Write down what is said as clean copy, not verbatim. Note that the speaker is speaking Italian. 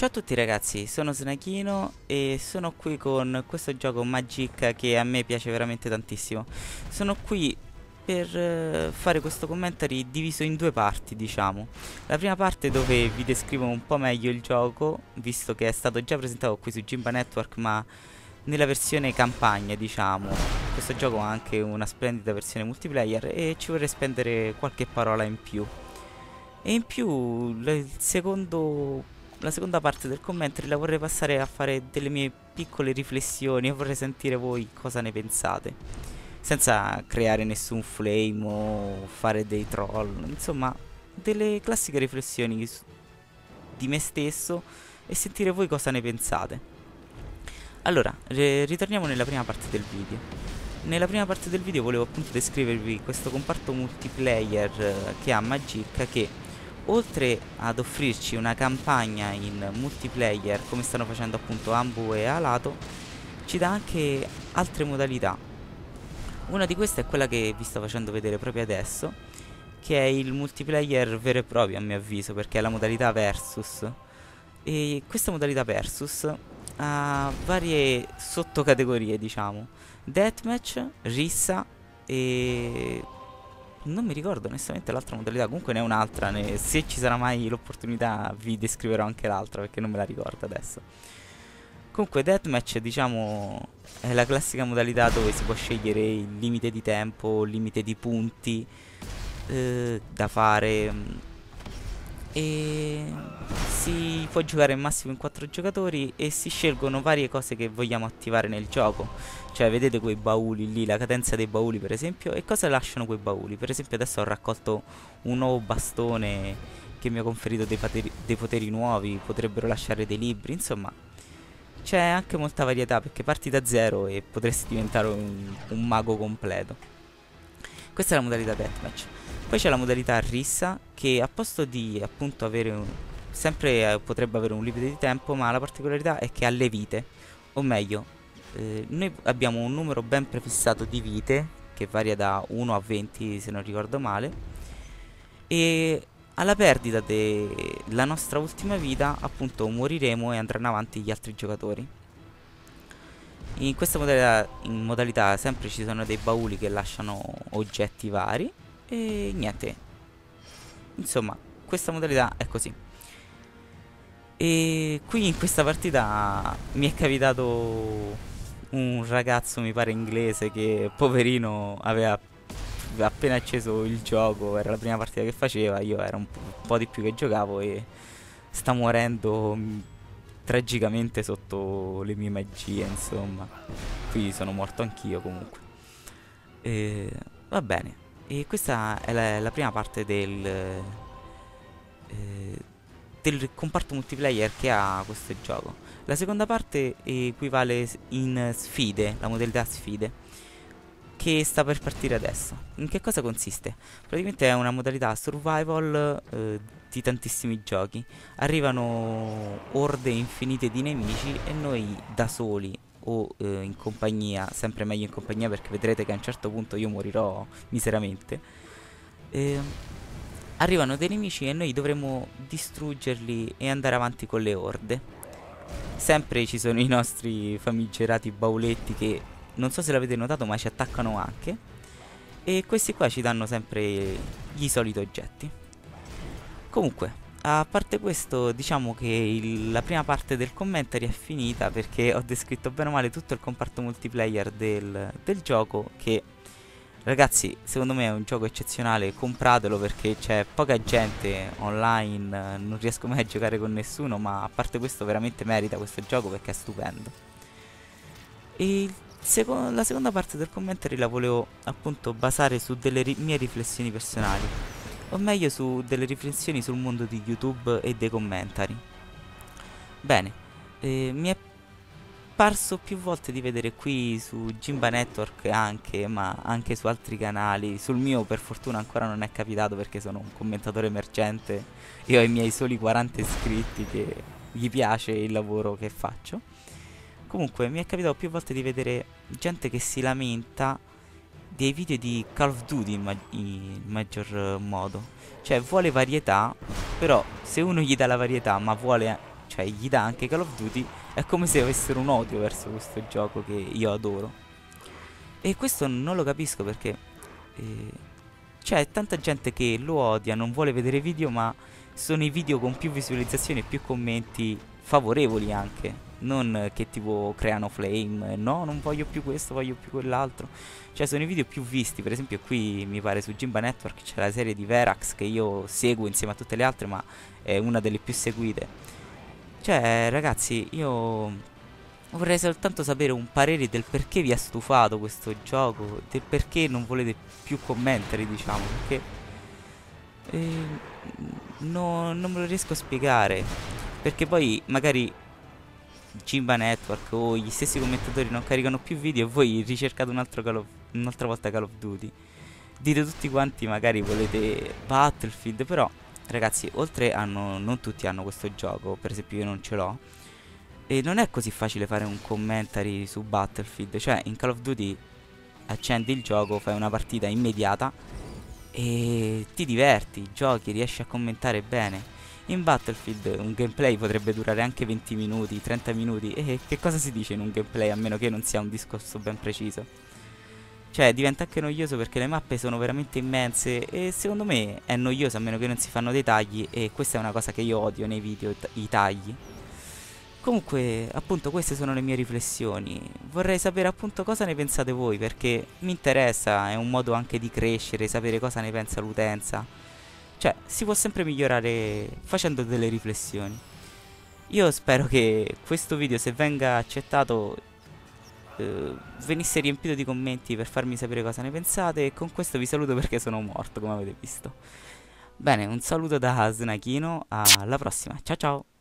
Ciao a tutti ragazzi, sono Snakino e sono qui con questo gioco Magic che a me piace veramente tantissimo. Sono qui per fare questo commentary diviso in due parti, diciamo. La prima parte dove vi descrivo un po' meglio il gioco, visto che è stato già presentato qui su Gimba Network, ma nella versione campagna, diciamo. Questo gioco ha anche una splendida versione multiplayer e ci vorrei spendere qualche parola in più. E in più la seconda parte del commentary la vorrei passare a fare delle mie piccole riflessioni e vorrei sentire voi cosa ne pensate. Senza creare nessun flame o fare dei troll, insomma, delle classiche riflessioni di me stesso e sentire voi cosa ne pensate. Allora, ritorniamo nella prima parte del video. Nella prima parte del video volevo appunto descrivervi questo comparto multiplayer che ha Magic che oltre ad offrirci una campagna in multiplayer come stanno facendo appunto Ambu e Alato, ci dà anche altre modalità. Una di queste è quella che vi sto facendo vedere proprio adesso, che è il multiplayer vero e proprio a mio avviso, perché è la modalità Versus. E questa modalità Versus ha varie sottocategorie, diciamo. Deathmatch, Rissa e non mi ricordo onestamente l'altra modalità, comunque ne è un'altra, se ci sarà mai l'opportunità vi descriverò anche l'altra perché non me la ricordo adesso. Comunque Deathmatch diciamo è la classica modalità dove si può scegliere il limite di tempo, il limite di punti da fare e si può giocare al massimo in 4 giocatori e si scelgono varie cose che vogliamo attivare nel gioco. Cioè vedete quei bauli lì, la cadenza dei bauli per esempio, e cosa lasciano quei bauli. Per esempio adesso ho raccolto un nuovo bastone che mi ha conferito dei poteri nuovi, potrebbero lasciare dei libri, insomma c'è anche molta varietà perché parti da zero e potresti diventare un mago completo. Questa è la modalità Deathmatch. Poi c'è la modalità Rissa che a posto di appunto avere sempre potrebbe avere un limite di tempo, ma la particolarità è che ha le vite, o meglio, noi abbiamo un numero ben prefissato di vite che varia da 1 a 20 se non ricordo male, e alla perdita della nostra ultima vita appunto moriremo e andranno avanti gli altri giocatori. In questa modalità sempre ci sono dei bauli che lasciano oggetti vari e niente, insomma questa modalità è così. E qui in questa partita mi è capitato un ragazzo, mi pare inglese, che poverino aveva appena acceso il gioco, era la prima partita che faceva, io era un po' di più che giocavo e sta morendo tragicamente sotto le mie magie, insomma. Qui sono morto anch'io comunque. E, va bene. E questa è la prima parte del comparto multiplayer che ha questo gioco. La seconda parte equivale in sfide, la modalità sfide, che sta per partire adesso. In che cosa consiste? Praticamente è una modalità survival di tantissimi giochi. Arrivano orde infinite di nemici e noi da soli o in compagnia, sempre meglio in compagnia perché vedrete che a un certo punto io morirò miseramente. Arrivano dei nemici e noi dovremo distruggerli e andare avanti con le orde. Sempre ci sono i nostri famigerati bauletti che non so se l'avete notato ma ci attaccano anche. E questi qua ci danno sempre gli soliti oggetti. Comunque, a parte questo, diciamo che la prima parte del commentary è finita perché ho descritto bene o male tutto il comparto multiplayer del gioco che, ragazzi, secondo me è un gioco eccezionale, compratelo perché c'è poca gente online, non riesco mai a giocare con nessuno, ma a parte questo veramente merita questo gioco perché è stupendo. E la seconda parte del commentary la volevo appunto basare su delle mie riflessioni personali, o meglio su delle riflessioni sul mondo di YouTube e dei commentari. Bene, mi è parso più volte di vedere qui su Gimba Network anche, ma anche su altri canali. Sul mio per fortuna ancora non è capitato perché sono un commentatore emergente e ho i miei soli 40 iscritti che gli piace il lavoro che faccio. Comunque mi è capitato più volte di vedere gente che si lamenta dei video di Call of Duty in maggior modo. Cioè vuole varietà, però se uno gli dà la varietà ma vuole cioè gli dà anche Call of Duty, è come se avessero un odio verso questo gioco che io adoro. E questo non lo capisco perché c'è tanta gente che lo odia, non vuole vedere video, ma sono i video con più visualizzazioni e più commenti favorevoli anche. Non che tipo creano flame, no, non voglio più questo, voglio più quell'altro. Cioè sono i video più visti, per esempio qui mi pare su Gimba Network c'è la serie di Verax che io seguo insieme a tutte le altre, ma è una delle più seguite. Cioè ragazzi, io vorrei soltanto sapere un parere del perché vi ha stufato questo gioco, del perché non volete più commentari, diciamo, perché eh, non me lo riesco a spiegare. Perché poi magari Jimba Network o gli stessi commentatori non caricano più video e voi ricercate un'altra volta Call of Duty. Dite tutti quanti magari volete Battlefield, però ragazzi, oltre a non tutti hanno questo gioco, per esempio io non ce l'ho. E non è così facile fare un commentary su Battlefield, cioè in Call of Duty accendi il gioco, fai una partita immediata e ti diverti, giochi, riesci a commentare bene. In Battlefield un gameplay potrebbe durare anche 20 minuti, 30 minuti e che cosa si dice in un gameplay a meno che non sia un discorso ben preciso? Cioè diventa anche noioso perché le mappe sono veramente immense e secondo me è noioso a meno che non si fanno dei tagli e questa è una cosa che io odio nei video, i tagli. Comunque, appunto, queste sono le mie riflessioni. Vorrei sapere appunto cosa ne pensate voi, perché mi interessa, è un modo anche di crescere, sapere cosa ne pensa l'utenza. Cioè, si può sempre migliorare facendo delle riflessioni. Io spero che questo video, se venga accettato, venisse riempito di commenti per farmi sapere cosa ne pensate. E con questo vi saluto perché sono morto, come avete visto. Bene, un saluto da Snakino, alla prossima, ciao ciao!